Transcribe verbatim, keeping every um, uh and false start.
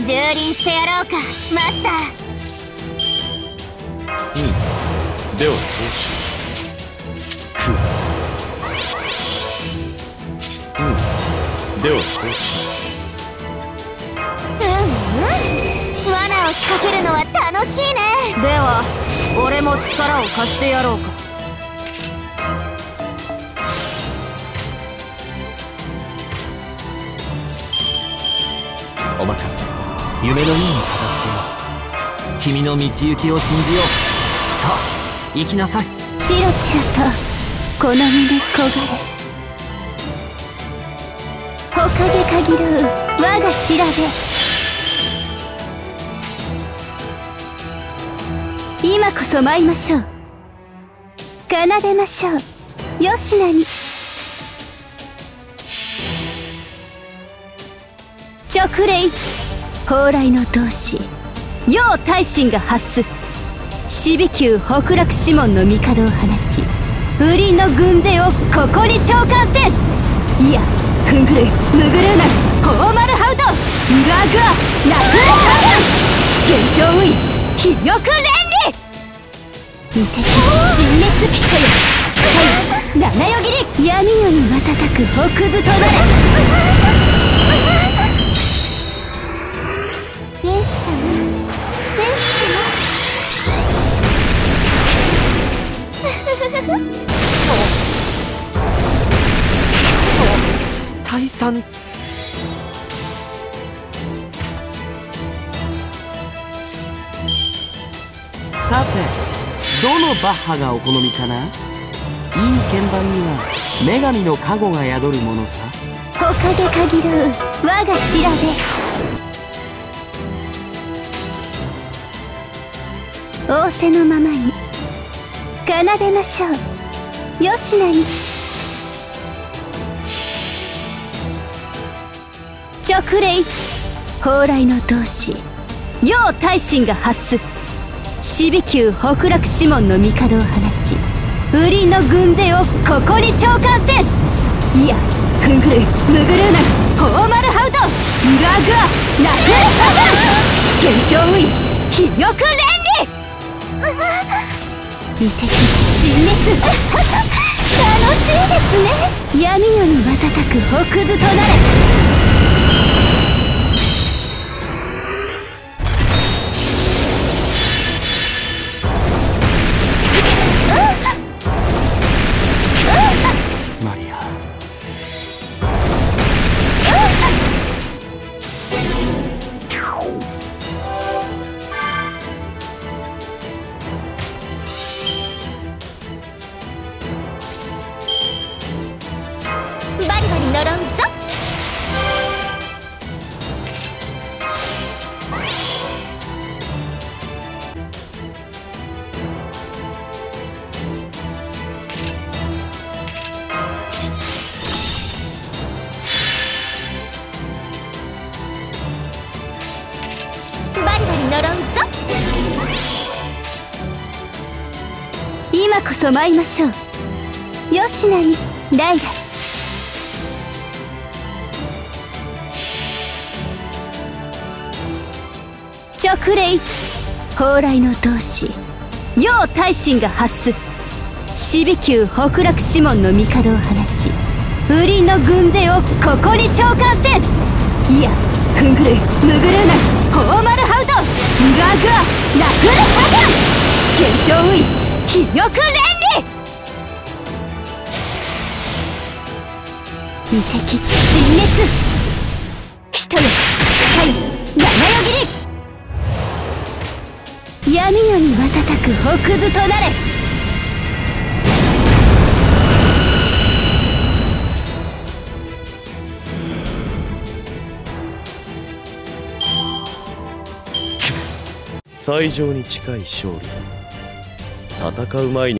蹂躙してやろうかマスター。 うん、ではどうしよう。うんではどうしよう。うんうん罠を仕掛けるのは楽しいね。 では俺も力を貸してやろうか。 お任せ。夢のように片付けよう。君の道行きを信じよう。さあ行きなさい。 チロチロとこの身で焦がれ、ほかげかぎるう我が調べ。今こそ舞いましょう。奏でましょう吉名に。直令蓬莱の同志楊大臣が発す。死備宮北楽師門の帝を放ち、風林の軍勢をここに召喚せん。いやふんぐるむぐるなホーマルハウトグアグアナフレカガン現象ウィ非翼連理見て人滅ピトよ。七よぎり闇夜に瞬く北図となれ。ゼウス様ゼウス様退散。 さてどのバッハがお好みかな。いい鍵盤には女神の加護が宿るものさ。 ほかげかぎるう我が調べ。仰せのままに奏でましょう吉名に。直令蓬莱の同志楊大臣が発す。死備宮北楽師門の帝を放ち、風林の軍勢をここに召喚せん。いやふんぐるむぐるなホーマルハウトグアグアナフレカガン現象ウィ非翼連理見て人滅楽しいですね。闇夜に瞬く北図となれ。 マリアバリバリ呪うぞ。バリバリ呪うぞ。今こそ舞いましょう吉名にライラ。直令蓬莱の同志楊大臣が発す。死備宮北楽師門の帝を放ち、風林の軍勢をここに召喚せん。いやふんぐるむぐるなホーマルハウトグアグアナフレカガン現象ウィ非翼連理無敵人滅人よ光七よぎり闇夜に瞬く北図となれ。 う。最上に近い勝利。戦う前に